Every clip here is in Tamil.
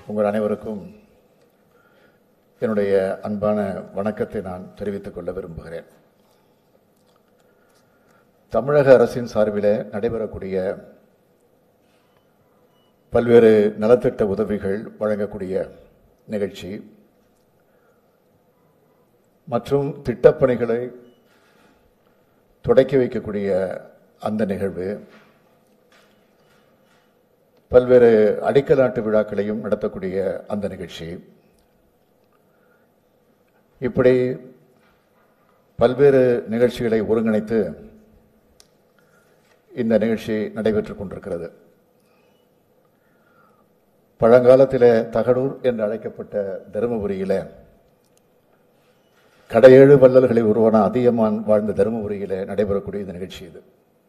உங்கள் அனைவருக்கும் என்னுடைய அன்பான வணக்கத்தை நான் தெரிவித்துக் கொள்ள விரும்புகிறேன். தமிழக அரசின் சார்பில் நடைபெறக்கூடிய பல்வேறு நலத்திட்ட உதவிகள் வழங்கக்கூடிய நிகழ்ச்சி மற்றும் திட்டப்பணிகளை தொடக்கி வைக்கக்கூடிய அந்த நிகழ்வு, பல்வேறு அடிக்கல் நாட்டு விழாக்களையும் நடத்தக்கூடிய அந்த நிகழ்ச்சி, இப்படி பல்வேறு நிகழ்ச்சிகளை ஒருங்கிணைத்து இந்த நிகழ்ச்சி நடைபெற்றுக் கொண்டிருக்கிறது. பழங்காலத்தில் தகடூர் என்று அழைக்கப்பட்ட தருமபுரியில் கடையேழு வள்ளல்களை உருவான அதியமான் வாழ்ந்த தருமபுரியில் நடைபெறக்கூடிய இந்த நிகழ்ச்சி இது.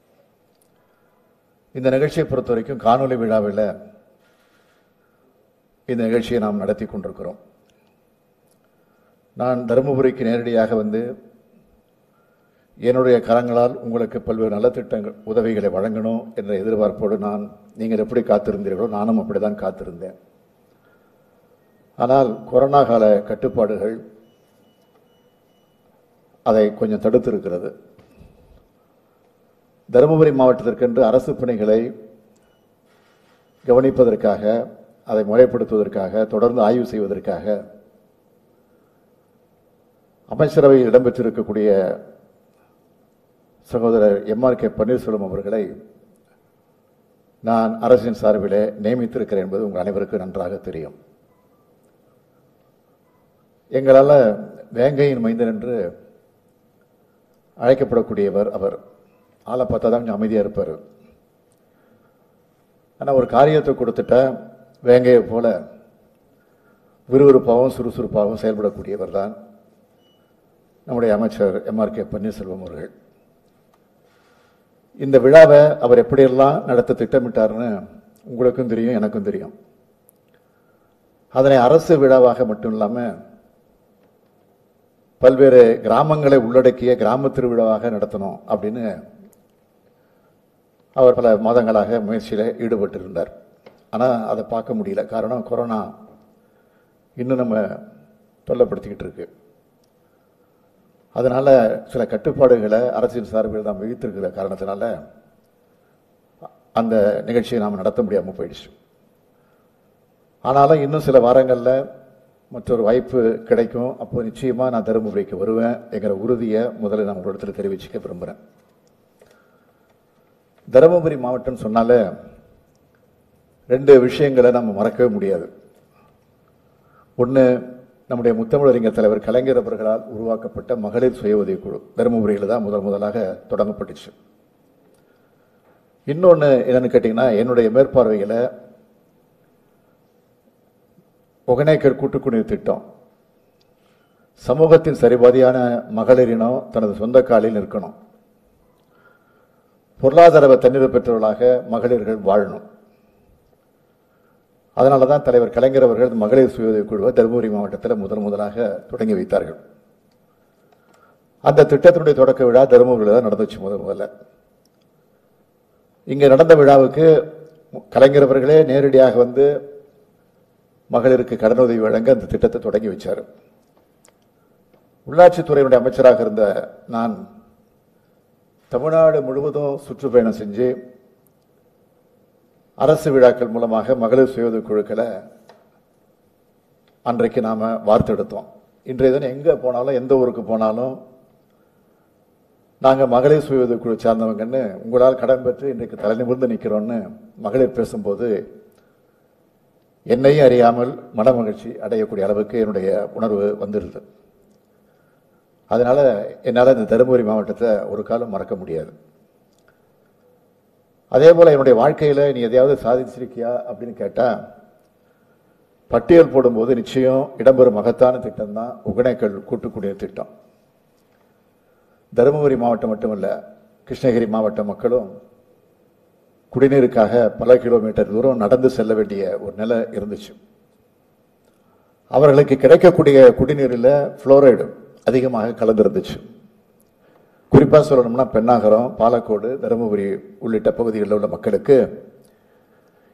இந்த நிகழ்ச்சியை பொறுத்த வரைக்கும் காணொலி விழாவில் இந்த நிகழ்ச்சியை நாம் நடத்தி கொண்டிருக்கிறோம். நான் தருமபுரிக்கு நேரடியாக வந்து என்னுடைய கரங்களால் உங்களுக்கு பல்வேறு நலத்திட்டங்கள் உதவிகளை வழங்கணும் என்ற எதிர்பார்ப்போடு நீங்கள் எப்படி காத்திருந்தீர்களோ நானும் அப்படிதான் காத்திருந்தேன். ஆனால் கொரோனா கால கட்டுப்பாடுகள் அதை கொஞ்சம் தடுத்திருக்கிறது. தருமபுரி மாவட்டத்திற்கென்று அரசு பணிகளை கவனிப்பதற்காக, அதை முறைப்படுத்துவதற்காக, தொடர்ந்து ஆய்வு செய்வதற்காக அமைச்சரவையில் இடம்பெற்றிருக்கக்கூடிய சகோதரர் எம்.ஆர்.கே. பன்னீர்செல்வம் அவர்களை நான் அரசின் சார்பில் நியமித்திருக்கிறேன் என்பது உங்கள் அனைவருக்கும் நன்றாக தெரியும். எங்களால் வேங்கையின் மைந்தன் என்று அழைக்கப்படக்கூடியவர் அவர். ஆளை பார்த்தா தான் கொஞ்சம் அமைதியாக இருப்பார். ஆனால் ஒரு காரியத்தை கொடுத்துட்டா வேங்கையை போல விறுவிறுப்பாகவும் சுறுசுறுப்பாகவும் செயல்படக்கூடியவர் தான் நம்முடைய அமைச்சர் எம்.ஆர்.கே. பன்னீர்செல்வம் அவர்கள். இந்த விழாவை அவர் எப்படியெல்லாம் நடத்த திட்டமிட்டார்னு உங்களுக்கும் தெரியும், எனக்கும் தெரியும். அதனை அரசு விழாவாக மட்டும் இல்லாமல் பல்வேறு கிராமங்களை உள்ளடக்கிய கிராம திருவிழாவாக நடத்தணும் அப்படின்னு அவர் பல மாதங்களாக முயற்சியில் ஈடுபட்டிருந்தார். ஆனால் அதை பார்க்க முடியல. காரணம், கொரோனா இன்னும் நம்ம தொல்லைப்படுத்திக்கிட்டு இருக்கு. அதனால் சில கட்டுப்பாடுகளை அரசின் சார்பில் நாம் விதித்திருக்கிற காரணத்தினால அந்த நிகழ்ச்சியை நாம் நடத்த முடியாமல் போயிடுச்சு. ஆனாலும் இன்னும் சில வாரங்களில் மற்றொரு வாய்ப்பு கிடைக்கும். அப்போ நிச்சயமாக நான் தருமபுரிக்கு வருவேன் என்கிற உறுதியை முதல்ல நான் உங்களிடத்தில் தெரிவிச்சுக்க விரும்புகிறேன். தருமபுரி மாவட்டம் சொன்னால ரெண்டு விஷயங்களை நம்ம மறக்கவே முடியாது. ஒன்று, நம்முடைய முத்தமிழறிஞர் தலைவர் கலைஞர் அவர்களால் உருவாக்கப்பட்ட மகளிர் சுய உதவிக்குழு தருமபுரியில் தான் முதலாக தொடங்கப்பட்டுச்சு. இன்னொன்று என்னன்னு கேட்டிங்கன்னா, என்னுடைய மேற்பார்வையில் ஒகேனக்கல் கூட்டுக்குடிநீர் திட்டம், சமூகத்தின் சரிபாதியான மகளிரினம் தனது சொந்த காலில் நிற்கணும், பொருளாதார தன்னிறைவு பெற்றவர்களாக மகளிர்கள் வாழணும். அதனால தான் தலைவர் கலைஞர் அவர்கள் மகளிர் சுய உதவி குழுவை தருமபுரி மாவட்டத்தில் முதலாக தொடங்கி வைத்தார்கள். அந்த திட்டத்தினுடைய தொடக்க விழா தருமபுரியில் தான் நடந்துச்சு. முதல்ல இங்கே நடந்த விழாவுக்கு கலைஞர் அவர்களே நேரடியாக வந்து மகளிருக்கு கடனுதவி வழங்க அந்த திட்டத்தை தொடங்கி வச்சார். உள்ளாட்சித்துறையினுடைய அமைச்சராக இருந்த நான் தமிழ்நாடு முழுவதும் சுற்றுப்பயணம் செஞ்சு அரசு விழாக்கள் மூலமாக மகளிர் சுய உதவி குழுக்களை அன்றைக்கு நாம் வார்த்தெடுத்தோம். இன்றைய தினம் எங்கே போனாலும், எந்த ஊருக்கு போனாலும் நாங்கள் மகளிர் சுய உதவி குழு சார்ந்தவங்கன்னு உங்களால் கடன் பெற்று இன்றைக்கு தலை நிமிர்ந்து நிற்கிறோன்னு மகளிர் பேசும்போது என்னையும் அறியாமல் மனமகிழ்ச்சி அடையக்கூடிய அளவுக்கு என்னுடைய உணர்வு வந்துடுது. அதனால என்னால் இந்த தருமபுரி மாவட்டத்தை ஒரு காலம் மறக்க முடியாது. அதே போல் என்னுடைய வாழ்க்கையில் நீ எதையாவது சாதிச்சிருக்கியா அப்படின்னு கேட்டால், பட்டியல் போடும்போது நிச்சயம் இடம்பெறும் மகத்தான திட்டம் தான் ஒகேனக்கல் கூட்டுக்குடிநீர் திட்டம். தருமபுரி மாவட்டம் மட்டுமல்ல, கிருஷ்ணகிரி மாவட்ட மக்களும் குடிநீருக்காக பல கிலோமீட்டர் தூரம் நடந்து செல்ல வேண்டிய ஒரு நிலை இருந்துச்சு. அவர்களுக்கு கிடைக்கக்கூடிய குடிநீரில் புளோரைடு அதிகமாக கலந்துருந்துச்சு. குறிப்பாக சொல்லணும்னா பெண்ணாகரம், பாலக்கோடு, தருமபுரி உள்ளிட்ட பகுதிகளில் உள்ள மக்களுக்கு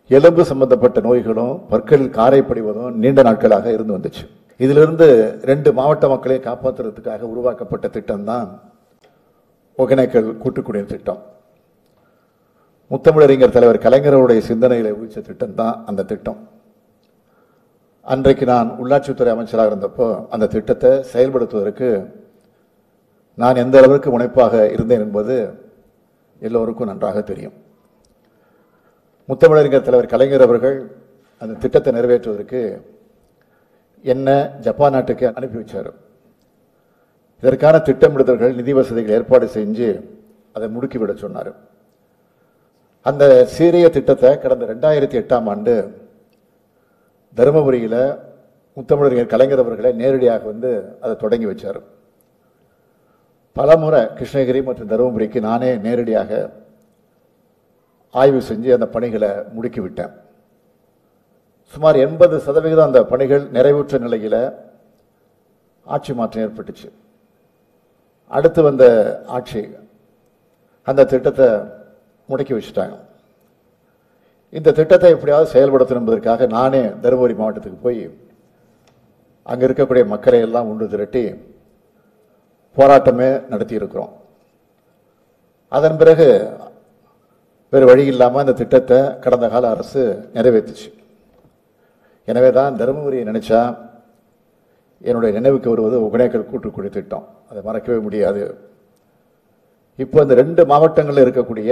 எலும்பு சம்பந்தப்பட்ட நோய்களும் பற்கள் காரை படிவதும் நீண்ட நாட்களாக இருந்து வந்துச்சு. இதிலிருந்து 2 மாவட்ட மக்களை காப்பாற்றுறதுக்காக உருவாக்கப்பட்ட திட்டம் தான் ஒகேனக்கல் கூட்டுக்குடிநீர் திட்டம். முத்தமிழறிஞர் தலைவர் கலைஞருடைய சிந்தனைகளை ஊழிச்ச திட்டம் தான் அந்த திட்டம். அன்றைக்கு நான் உள்ளாட்சித்துறை அமைச்சராக இருந்தப்போ அந்த திட்டத்தை செயல்படுத்துவதற்கு நான் எந்த அளவிற்கு முனைப்பாக இருந்தேன் என்பது எல்லோருக்கும் நன்றாக தெரியும். முத்தமிழறிஞர் தலைவர் கலைஞர் அவர்கள் அந்த திட்டத்தை நிறைவேற்றுவதற்கு என்ன ஜப்பான் நாட்டுக்கு அனுப்பி வச்சார். இதற்கான திட்டமிடுதல்கள், நிதி வசதிகள் ஏற்பாடு செஞ்சு அதை முடுக்கிவிட சொன்னார். அந்த சீரிய திட்டத்தை கடந்த 2008ஆம் ஆண்டு தருமபுரியில் முத்தமிழறிஞர் கலைஞர் அவர்களை நேரடியாக வந்து அதை தொடங்கி வச்சார். பல முறை கிருஷ்ணகிரி மற்றும் தருமபுரிக்கு நானே நேரடியாக ஆய்வு செஞ்சு அந்த பணிகளை முடுக்கிவிட்டேன். சுமார் 80% அந்த பணிகள் நிறைவுற்ற நிலையில் ஆட்சி மாற்றம் ஏற்பட்டுச்சு. அடுத்து வந்த ஆட்சி அந்த திட்டத்தை முடக்கி வச்சுட்டாங்க. இந்த திட்டத்தை எப்படியாவது செயல்படுத்தணும் என்பதற்காக நானே தருமபுரி மாவட்டத்துக்கு போய் அங்கே இருக்கக்கூடிய மக்களை எல்லாம் ஒன்று திரட்டி போராட்டமே நடத்தி இருக்கிறோம். அதன் பிறகு வேறு வழி இல்லாமல் அந்த திட்டத்தை கடந்த கால அரசு நிறைவேற்றுச்சு. எனவே தான் தருமபுரியை நினைச்சா என்னுடைய நினைவுக்கு வருவது ஒகேனக்கல் கூட்டுக்குடி திட்டம். அதை மறக்கவே முடியாது. இப்போ இந்த 2 மாவட்டங்களில் இருக்கக்கூடிய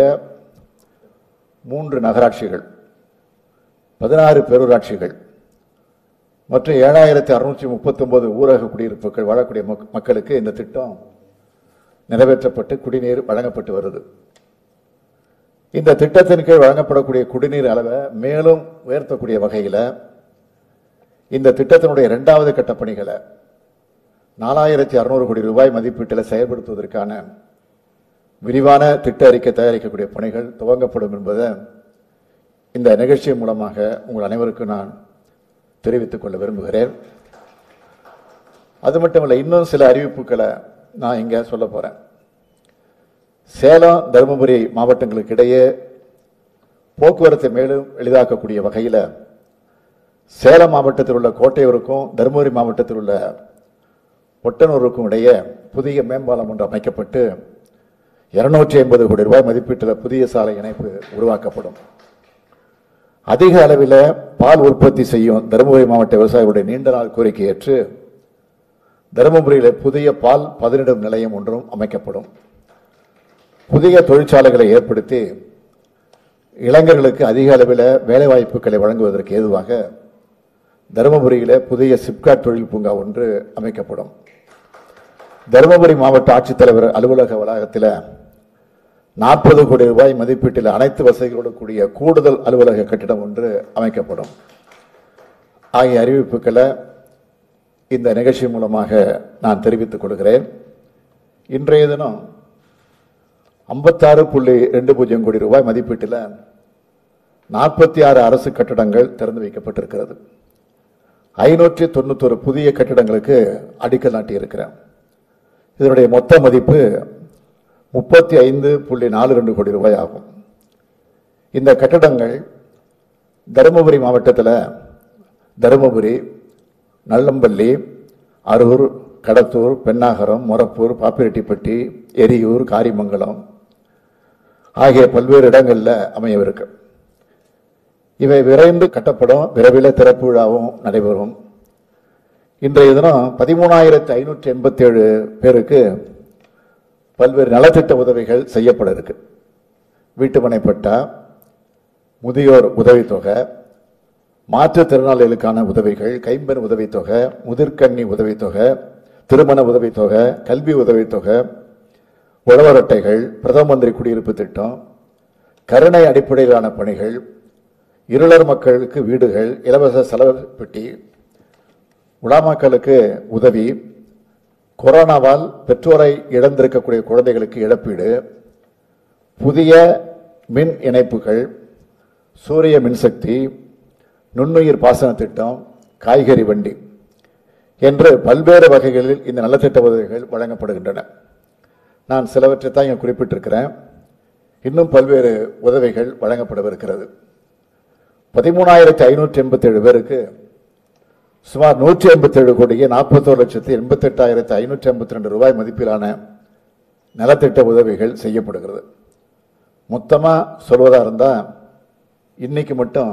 3 நகராட்சிகள், 16 பேரூராட்சிகள் மற்றும் 7639 ஊரக குடியிருப்புகள் வாழக்கூடிய மக்களுக்கு இந்த திட்டம் நிறைவேற்றப்பட்டு குடிநீர் வழங்கப்பட்டு வருது. இந்த திட்டத்தின் கீழ் வழங்கப்படக்கூடிய குடிநீர் அளவை மேலும் உயர்த்தக்கூடிய வகையில் இந்த திட்டத்தினுடைய 2வது கட்ட பணிகளை 4600 கோடி ரூபாய் மதிப்பீட்டில் செயல்படுத்துவதற்கான விரிவான திட்ட அறிக்கை தயாரிக்கக்கூடிய பணிகள் துவங்கப்படும் என்பதை இந்த நிகழ்ச்சி மூலமாக உங்கள் அனைவருக்கும் நான் தெரிவித்துக் கொள்ள விரும்புகிறேன். அது மட்டுமல்ல, இன்னும் சில அறிவிப்புகளை நான் இங்கே சொல்ல போறேன். சேலம் தருமபுரி மாவட்டங்களுக்கு இடையே போக்குவரத்தை மேலும் எளிதாக்கக்கூடிய வகையில் சேலம் மாவட்டத்தில் உள்ள கோட்டையூருக்கும் தருமபுரி மாவட்டத்தில் உள்ள ஒட்டனூருக்கும் இடையே புதிய மேம்பாலம் ஒன்று அமைக்கப்பட்டு 250 கோடி ரூபாய் மதிப்பீட்டில் புதிய சாலை இணைப்பு உருவாக்கப்படும். அதிக அளவில் பால் உற்பத்தி செய்யும் தருமபுரி மாவட்ட விவசாயிகளுடைய நீண்ட நாள் கோரிக்கை ஏற்று தருமபுரியில் புதிய பால் பதனிடும் நிலையம் ஒன்றும் அமைக்கப்படும். புதிய தொழிற்சாலைகளை ஏற்படுத்தி இளைஞர்களுக்கு அதிக அளவில் வேலைவாய்ப்புகளை வழங்குவதற்கு ஏதுவாக தருமபுரியில் புதிய சிப்காட் தொழில் பூங்கா ஒன்று அமைக்கப்படும். தருமபுரி மாவட்ட ஆட்சித்தலைவர் அலுவலக வளாகத்தில் 40 கோடி ரூபாய் மதிப்பீட்டில் அனைத்து வசதிகளோடு கூடிய கூடுதல் அலுவலக கட்டிடம் ஒன்று அமைக்கப்படும். ஆகிய அறிவிப்புகளை இந்த நிகழ்ச்சி மூலமாக நான் தெரிவித்துக் கொள்கிறேன். இன்றைய தினம் 56.20 கோடி ரூபாய் மதிப்பீட்டில் 46 அரசு கட்டடங்கள் திறந்து வைக்கப்பட்டிருக்கிறது. 591 புதிய கட்டிடங்களுக்கு அடிக்கல் நாட்டியிருக்கிறேன். இதனுடைய மொத்த மதிப்பு 35.42 கோடி ரூபாய் ஆகும். இந்த கட்டடங்கள் தருமபுரி மாவட்டத்தில் தருமபுரி, நல்லம்பள்ளி, அரூர், கடத்தூர், பெண்ணாகரம், மொரப்பூர், பாப்பிரெட்டிப்பட்டி, எரியூர், காரிமங்கலம் ஆகிய பல்வேறு இடங்களில் அமையவிருக்கு. இவை விரைந்து கட்டப்படும். விரைவில் திறப்பு விழாவும் நடைபெறும். இன்றைய தினம் 13,587 பேருக்கு பல்வேறு நலத்திட்ட உதவிகள் செய்யப்பட இருக்கு. வீட்டுமனை பட்டா, முதியோர் உதவித்தொகை, மாற்றுத்திறனாளிகளுக்கான உதவிகள், கைம்பெண் உதவித்தொகை, முதிர்கண்ணி உதவித்தொகை, திருமண உதவித்தொகை, கல்வி உதவித்தொகை, உழவர் அட்டைகள், பிரதம மந்திரி குடியிருப்பு திட்டம், கருணை அடிப்படையிலான பணிகள், இருளர் மக்களுக்கு வீடுகள், இலவச செலவு பெட்டி, உடாமக்களுக்கு உதவி, கொரோனாவால் பெற்றோரை இழந்திருக்கக்கூடிய குழந்தைகளுக்கு இழப்பீடு, புதிய மின் இணைப்புகள், சூரிய மின்சக்தி, நுண்ணுயிர் பாசன திட்டம், காய்கறி வண்டி என்று பல்வேறு வகைகளில் இந்த நலத்திட்ட உதவிகள் வழங்கப்படுகின்றன. நான் சிலவற்றை தான் இங்கே குறிப்பிட்டிருக்கிறேன். இன்னும் பல்வேறு உதவிகள் வழங்கப்படவிருக்கிறது. 13,587 பேருக்கு சுமார் 157 கோடியே 41,88,552 ரூபாய் மதிப்பிலான நலத்திட்ட உதவிகள் செய்யப்படுகிறது. மொத்தமா சொல்வதா இருந்தா இன்னைக்கு மட்டும்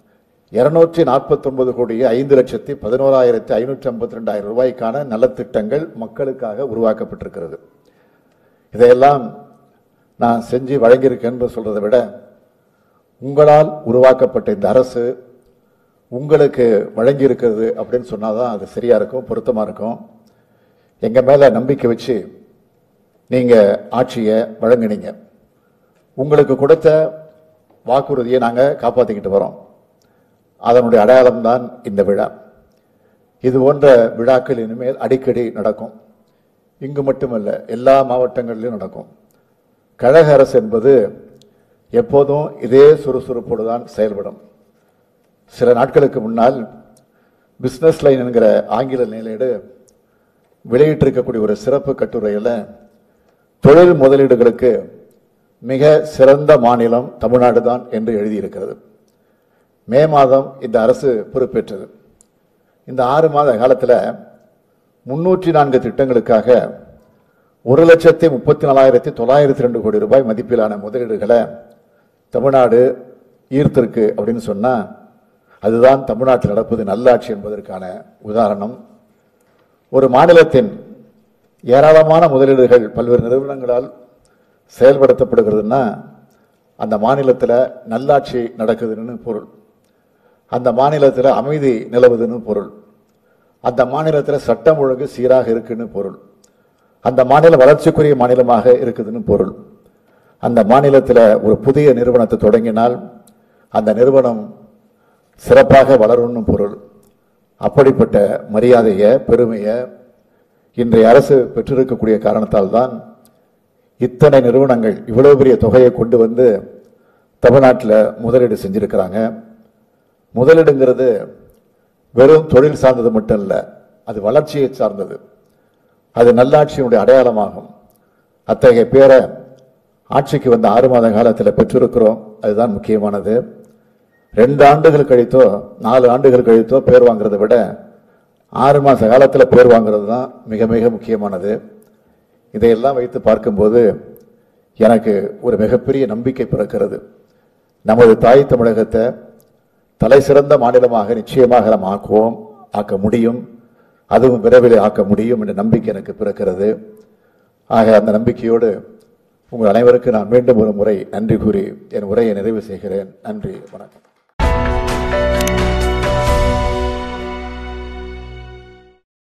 249 கோடியே 5,11,552 ரூபாய்க்கான நலத்திட்டங்கள் மக்களுக்காக உருவாக்கப்பட்டிருக்கிறது. இதையெல்லாம் நான் செஞ்சு வழங்கியிருக்கேன் சொல்றதை விட உங்களால் உருவாக்கப்பட்ட இந்த அரசு உங்களுக்கு வழங்கி இருக்கிறது அப்படின்னு சொன்னாதான் அது சரியா இருக்கும், பொருத்தமா இருக்கும். எங்க மேல நம்பிக்கை வச்சு நீங்க ஆட்சியை வழங்கினீங்க. உங்களுக்கு கொடுத்த வாக்குறுதியை நாங்க காப்பாத்திக்கிட்டு வரோம். அதனுடைய அடையாளம் தான் இந்த விழா. இது போன்ற விழாக்கள் இனிமேல் அடிக்கடி நடக்கும். இங்கு மட்டுமல்ல, எல்லா மாவட்டங்களிலும் நடக்கும். கழக அரசு என்பது எப்போதும் இதே சுறுசுறுப்போடு தான் செயல்படும். சில நாட்களுக்கு முன்னால் பிசினஸ் லைன் என்கிற ஆங்கில நிலையீடு வெளியிட்டிருக்கக்கூடிய ஒரு சிறப்பு கட்டுரையில் தொழில் முதலீடுகளுக்கு மிக சிறந்த மாநிலம் தமிழ்நாடு தான் என்று எழுதியிருக்கிறது. மே மாதம் இந்த அரசு பொறுப்பேற்றது. இந்த 6 மாத காலத்தில் 304 திட்டங்களுக்காக 1,34,902 கோடி ரூபாய் மதிப்பிலான முதலீடுகளை தமிழ்நாடு ஈர்த்திருக்கு அப்படின்னு சொன்னா அதுதான் தமிழ்நாட்டில் நடப்பது நல்லாட்சி என்பதற்கான உதாரணம். ஒரு மாநிலத்தின் ஏராளமான முதலீடுகள் பல்வேறு நிறுவனங்களால் செயல்படுத்தப்படுகிறதுன்னா அந்த மாநிலத்தில் நல்லாட்சி நடக்குதுன்னு பொருள். அந்த மாநிலத்தில் அமைதி நிலவுதுன்னு பொருள். அந்த மாநிலத்தில் சட்டம் ஒழுங்கு சீராக இருக்குன்னு பொருள். அந்த மாநிலம் வளர்ச்சிக்குரிய மாநிலமாக இருக்குதுன்னு பொருள். அந்த மாநிலத்தில் ஒரு புதிய நிறுவனத்தை தொடங்கினால் அந்த நிறுவனம் சிறப்பாக வளரும்னு பொருள். அப்படிப்பட்ட மரியாதையை, பெருமையை இன்றைய அரசு பெற்றிருக்கக்கூடிய காரணத்தால் தான் இத்தனை நிறுவனங்கள் இவ்வளவு பெரிய தொகையை கொண்டு வந்து தமிழ்நாட்டில் முதலீடு செஞ்சிருக்கிறாங்க. முதலீடுங்கிறது வெறும் தொழில் சார்ந்தது மட்டும் இல்லை, அது வளர்ச்சியை சார்ந்தது. அது நல்லாட்சியினுடைய அடையாளமாகும். அத்தகைய பேரை ஆட்சிக்கு வந்த 6 மாத காலத்தில் பெற்றிருக்கிறோம். அதுதான் முக்கியமானது. 2 ஆண்டுகள் கழித்தோ 4 ஆண்டுகள் கழித்தோ பேர் வாங்குறதை விட 6 மாத காலத்தில் பேர் வாங்குறது தான் மிக மிக முக்கியமானது. இதையெல்லாம் வைத்து பார்க்கும்போது எனக்கு ஒரு மிகப்பெரிய நம்பிக்கை பிறக்கிறது. நமது தாய் தமிழகத்தை தலை சிறந்த மாநிலமாக நிச்சயமாக நாம் ஆக்க முடியும். அதுவும் விரைவில் ஆக்க முடியும் என்ற நம்பிக்கை எனக்கு பிறக்கிறது. ஆக அந்த நம்பிக்கையோடு உங்கள் அனைவருக்கும் நான் மீண்டும் ஒரு முறை நன்றி கூறி என் உரையை நிறைவு செய்கிறேன். நன்றி, வணக்கம்.